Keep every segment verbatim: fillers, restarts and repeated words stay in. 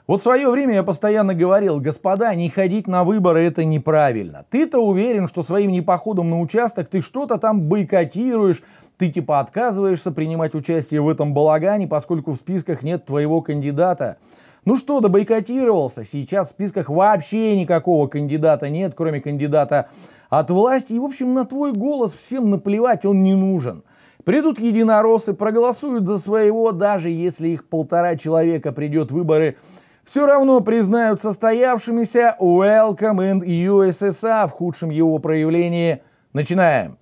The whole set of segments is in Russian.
Вот в свое время я постоянно говорил: господа, не ходить на выборы — это неправильно. Ты-то уверен, что своим непоходом на участок ты что-то там бойкотируешь, ты типа отказываешься принимать участие в этом балагане, поскольку в списках нет твоего кандидата. Ну что, да бойкотировался? Сейчас в списках вообще никакого кандидата нет, кроме кандидата от власти. И в общем на твой голос всем наплевать, он не нужен. Придут единороссы, проголосуют за своего, даже если их полтора человека придет в выборы, все равно признают состоявшимися. Welcome in ю эс эс ар в худшем его проявлении. Начинаем.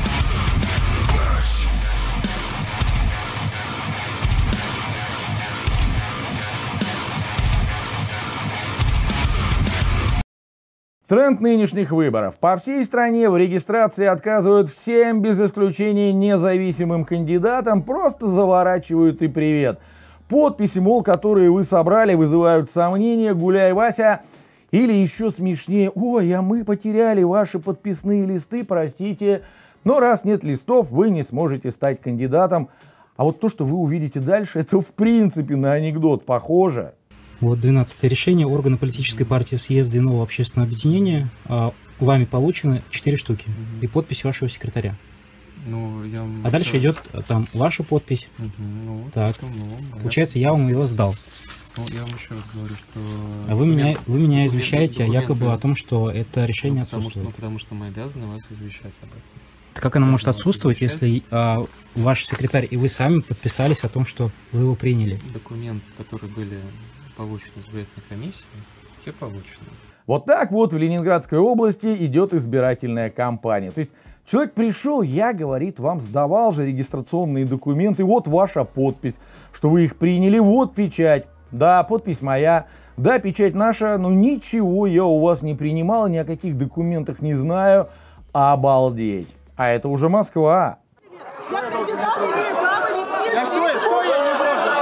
Тренд нынешних выборов. По всей стране в регистрации отказывают всем без исключения независимым кандидатам, просто заворачивают и привет. Подписи, мол, которые вы собрали, вызывают сомнения, гуляй, Вася. Или еще смешнее: ой, а мы потеряли ваши подписные листы, простите. Но раз нет листов, вы не сможете стать кандидатом. А вот то, что вы увидите дальше, это в принципе на анекдот похоже. Вот двенадцатое решение органа политической партии съезда иного общественного объединения. А, вами получено четыре штуки. И подпись вашего секретаря. Ну, я... А дальше идет там ваша подпись. Угу, ну, так. Ну, Получается, я вам его сдал. Ну, я вам еще раз говорю, что... А вы меня, вы меня документ, извещаете документы, якобы о том, что это решение ну, потому отсутствует. Что, ну, потому что мы обязаны вас извещать об этом. Как оно может отсутствовать, если а, ваш секретарь и вы сами подписались о том, что вы его приняли? Документы, которые были получены избирательной комиссией, те получены. Вот так вот в Ленинградской области идет избирательная кампания. То есть человек пришел, я, говорит, вам сдавал же регистрационные документы, вот ваша подпись, что вы их приняли, вот печать. Да, подпись моя, да, печать наша, но ничего я у вас не принимал, ни о каких документах не знаю. Обалдеть. А это уже Москва. Я кандидат, имею право нести... Я что, что я не должен?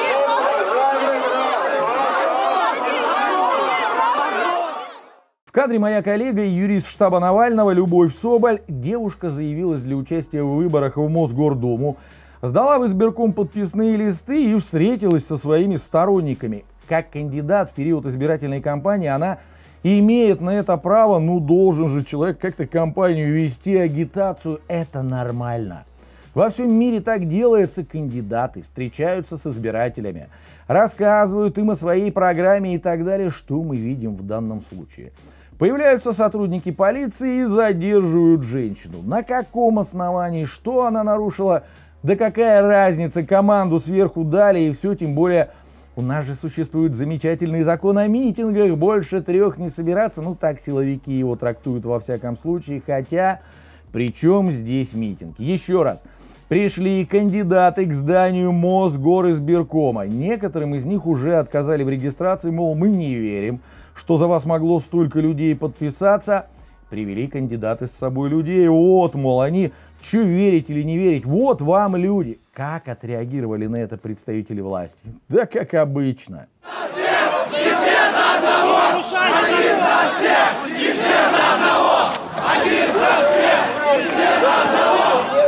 В кадре моя коллега и юрист штаба Навального Любовь Соболь. Девушка заявилась для участия в выборах в Мосгордуму, сдала в избирком подписные листы и встретилась со своими сторонниками. Как кандидат в период избирательной кампании она имеет на это право, ну должен же человек как-то кампанию вести, агитацию, это нормально. Во всем мире так делается, кандидаты встречаются с избирателями, рассказывают им о своей программе и так далее. Что мы видим в данном случае? Появляются сотрудники полиции и задерживают женщину. На каком основании? Что она нарушила? Да какая разница? Команду сверху дали и все, тем более у нас же существует замечательный закон о митингах. Больше трех не собираться. Ну так силовики его трактуют во всяком случае. Хотя, при чем здесь митинг? Еще раз. Пришли кандидаты к зданию Мосгоризбиркома. Некоторым из них уже отказали в регистрации, мол, мы не верим, что за вас могло столько людей подписаться. Привели кандидаты с собой людей. Вот, мол, они, что верить или не верить, вот вам люди. Как отреагировали на это представители власти? Да как обычно. Не все за одного! Один за всех! Не все за одного! Один за всех! Не все за одного!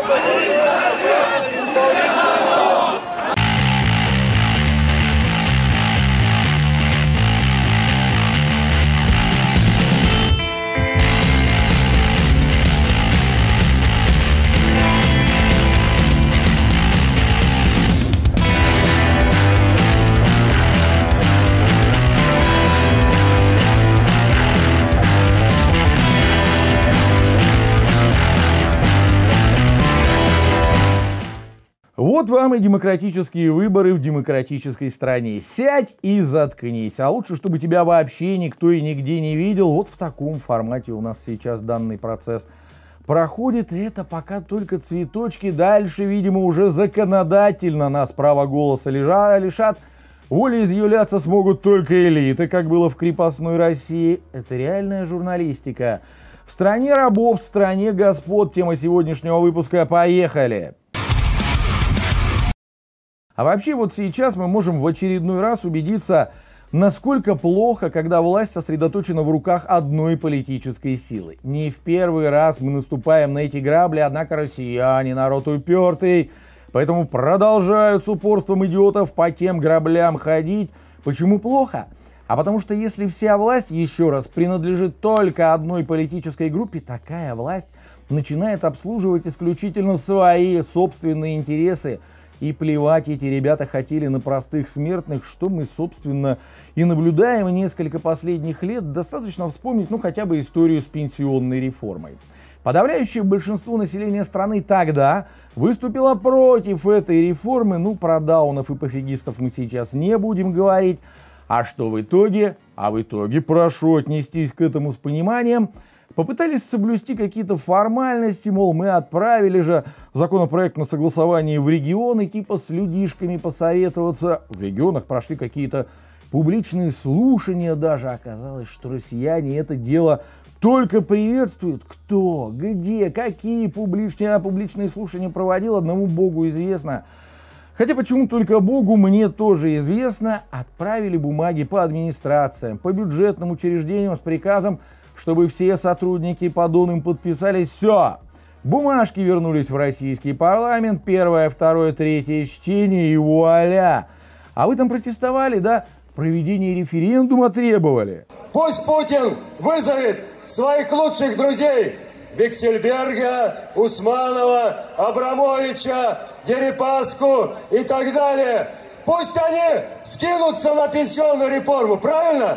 Вот вам и демократические выборы в демократической стране. Сядь и заткнись. А лучше, чтобы тебя вообще никто и нигде не видел. Вот в таком формате у нас сейчас данный процесс проходит. И это пока только цветочки. Дальше, видимо, уже законодательно нас права голоса лишат. Волеизъявляться смогут только элиты, как было в крепостной России. Это реальная журналистика. В стране рабов, в стране господ. Тема сегодняшнего выпуска. Поехали! А вообще вот сейчас мы можем в очередной раз убедиться, насколько плохо, когда власть сосредоточена в руках одной политической силы. Не в первый раз мы наступаем на эти грабли, однако россияне народ упертый, поэтому продолжают с упорством идиотов по тем граблям ходить, Почему плохо? А потому что если вся власть, еще раз, принадлежит только одной политической группе, такая власть начинает обслуживать исключительно свои собственные интересы. И плевать эти ребята хотели на простых смертных, что мы, собственно, и наблюдаем несколько последних лет. Достаточно вспомнить, ну, хотя бы историю с пенсионной реформой. Подавляющее большинство населения страны тогда выступило против этой реформы. Ну, про даунов и пофигистов мы сейчас не будем говорить. А что в итоге? А в итоге, прошу отнестись к этому с пониманием, попытались соблюсти какие-то формальности, мол, мы отправили же законопроект на согласование в регионы, типа с людишками посоветоваться. В регионах прошли какие-то публичные слушания даже. Оказалось, что россияне это дело только приветствуют. Кто, где, какие публичные, публичные слушания проводил, одному богу известно. Хотя почему только богу, мне тоже известно. Отправили бумаги по администрациям, по бюджетным учреждениям с приказом, чтобы все сотрудники по донам подписались. Все, бумажки вернулись в российский парламент, первое, второе, третье чтение и вуаля. А вы там протестовали, да? Проведение референдума требовали. Пусть Путин вызовет своих лучших друзей Бексельберга, Усманова, Абрамовича, Дерипаску и так далее. Пусть они скинутся на пенсионную реформу, правильно?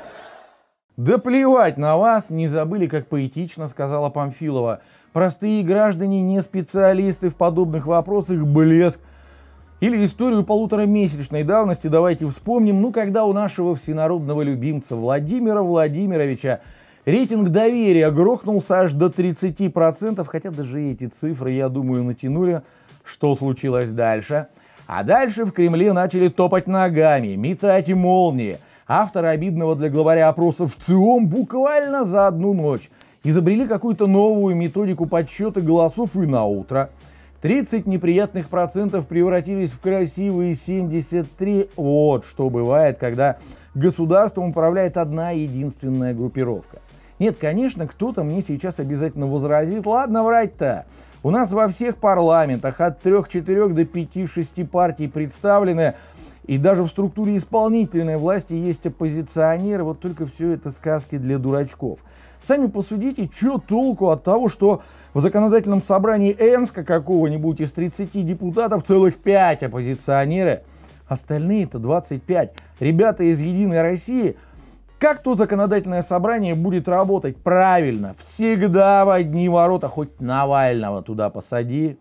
Да плевать на вас, не забыли, как поэтично сказала Памфилова. Простые граждане, не специалисты в подобных вопросах, блеск. Или историю полуторамесячной давности давайте вспомним, ну когда у нашего всенародного любимца Владимира Владимировича рейтинг доверия грохнулся аж до тридцати процентов, хотя даже эти цифры, я думаю, натянули. Что случилось дальше? А дальше в Кремле начали топать ногами, метать молнии. Авторы обидного для главаря опроса в ЦИОМ буквально за одну ночь изобрели какую-то новую методику подсчета голосов, и на утро тридцать неприятных процентов превратились в красивые семьдесят три. Вот что бывает, когда государством управляет одна единственная группировка. Нет, конечно, кто-то мне сейчас обязательно возразит: ладно врать-то. У нас во всех парламентах от трёх-четырёх до пяти-шести партий представлены, и даже в структуре исполнительной власти есть оппозиционеры, вот только все это сказки для дурачков. Сами посудите, что толку от того, что в законодательном собрании Энска какого-нибудь из тридцати депутатов целых пять оппозиционеры, остальные-то двадцать пять ребята из Единой России. Как то законодательное собрание будет работать? Правильно, всегда в одни ворота, хоть Навального туда посади.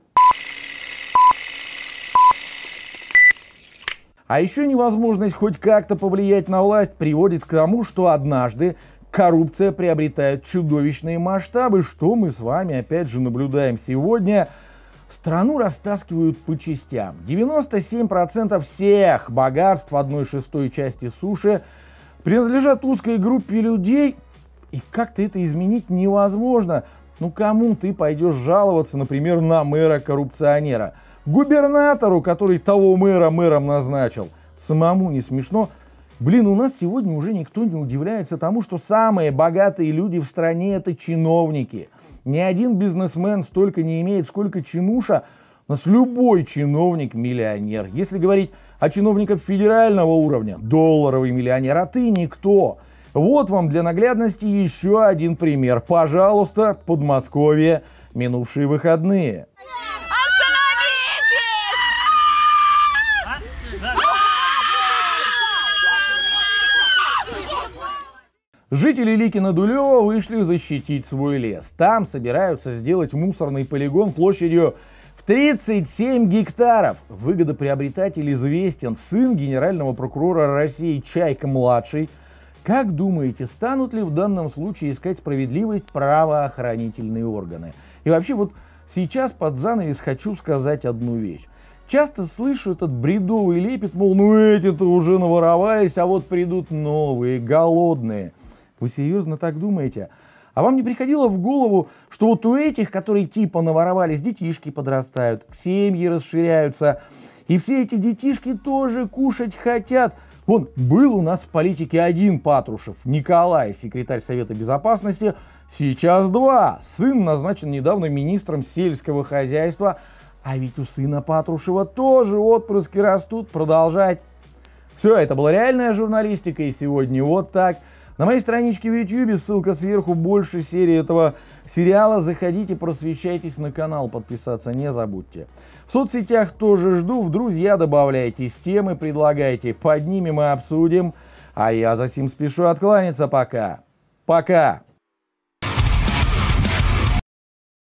А еще невозможность хоть как-то повлиять на власть приводит к тому, что однажды коррупция приобретает чудовищные масштабы, что мы с вами опять же наблюдаем сегодня. Страну растаскивают по частям. девяносто семь процентов всех богатств одной шестой части суши принадлежат узкой группе людей, и как-то это изменить невозможно. Ну кому ты пойдешь жаловаться, например, на мэра-коррупционера? Губернатору, который того мэра мэром назначил. Самому не смешно. Блин, у нас сегодня уже никто не удивляется тому, что самые богатые люди в стране — это чиновники. Ни один бизнесмен столько не имеет, сколько чинуша. У нас любой чиновник миллионер. Если говорить о чиновниках федерального уровня, долларовый миллионер, а ты никто. Вот вам для наглядности еще один пример. Пожалуйста, Подмосковье, минувшие выходные. Жители Ликино-Дулева вышли защитить свой лес. Там собираются сделать мусорный полигон площадью в тридцать семь гектаров. Выгодоприобретатель известен, сын генерального прокурора России Чайка-младший. Как думаете, станут ли в данном случае искать справедливость правоохранительные органы? И вообще вот сейчас под занавес хочу сказать одну вещь. Часто слышу этот бредовый лепет, мол, ну эти-то уже наворовались, а вот придут новые, голодные. Вы серьезно так думаете? А вам не приходило в голову, что вот у этих, которые типа наворовались, детишки подрастают, семьи расширяются, и все эти детишки тоже кушать хотят? Вон, был у нас в политике один Патрушев, Николай, секретарь Совета Безопасности, сейчас два. Сын назначен недавно министром сельского хозяйства, а ведь у сына Патрушева тоже отпрыски растут. Продолжать. Все, это была реальная журналистика, и сегодня вот так. На моей страничке в ютубе, ссылка сверху, больше серии этого сериала. Заходите, просвещайтесь на канал, подписаться не забудьте. В соцсетях тоже жду, в друзья добавляйтесь, темы предлагайте, поднимем и обсудим. А я за сим спешу откланяться пока. Пока!